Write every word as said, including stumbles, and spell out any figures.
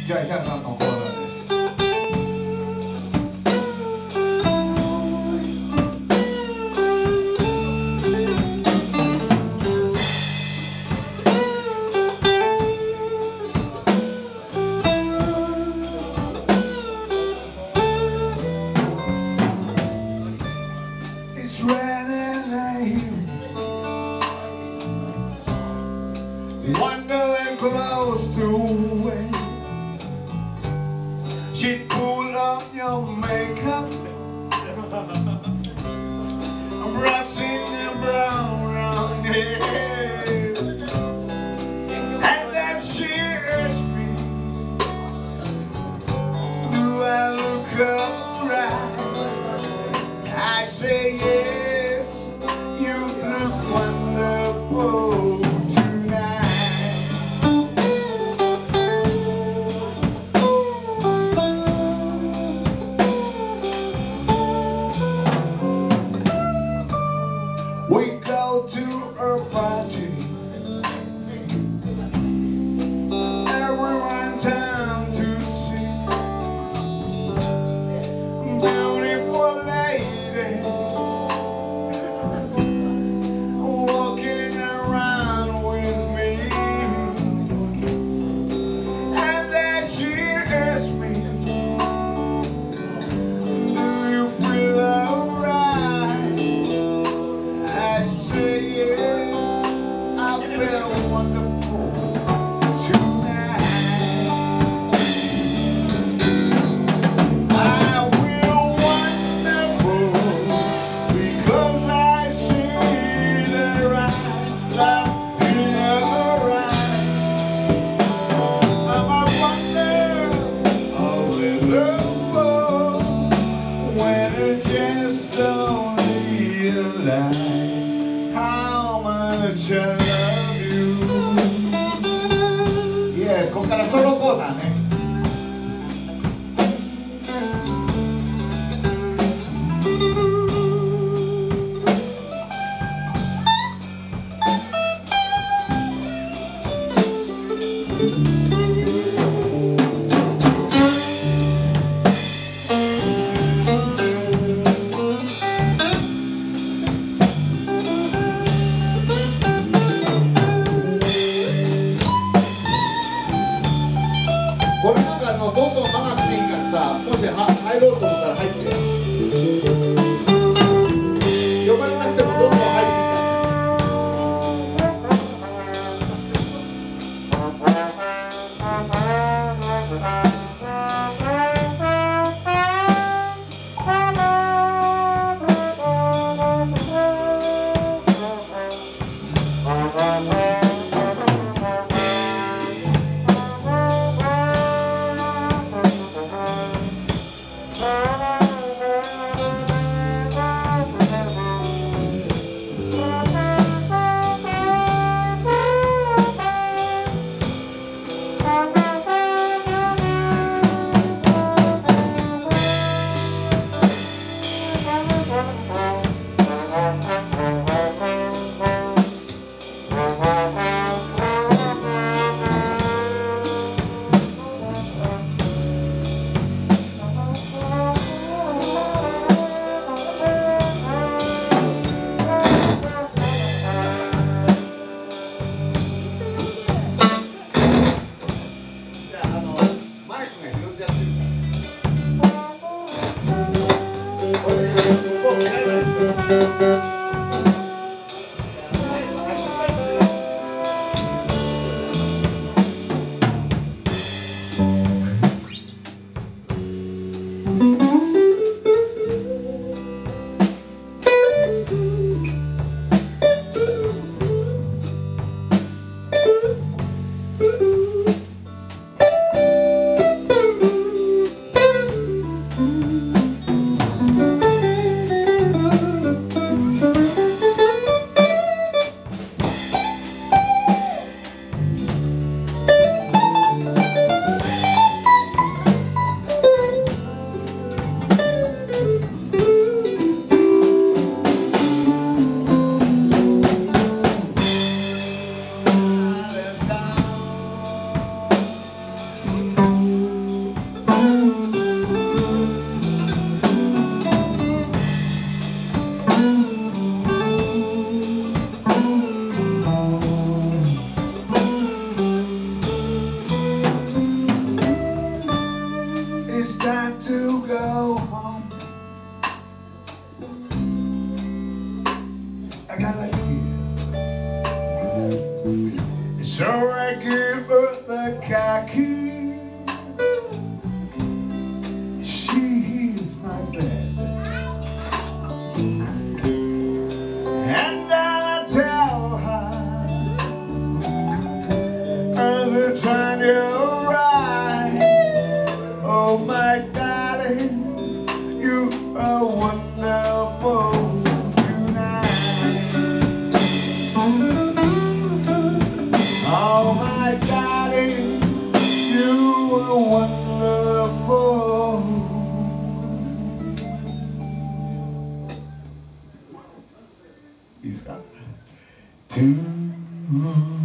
じゃあヒャさんのコーナーです。 It's raining wandering close to away. She'd pull up your makeup, brushing your brown round hair, and then she asked me, do I look alright? I say yes, you look wonderful tonight. We go to a party, everyone down to see beautiful lady walking around with me, and then she asked me, do you feel alright? I say yes, I feel wonderful tonight. I feel wonderful because I see the right love in her eyes. I'm a wonder of this love when it just don't realize how much I love you. Yes, ここからソロコーナーね。これなんかあのどんどん長くていいからさ、もしは入ろうと思ったら入って、呼ばれなくてもどんどん入っていった。 So I give her the car key. She's my bed, and I tell her every time you arrive, oh my darling, you are wonderful tonight. Oh my darling, you are wonderful. He's got two.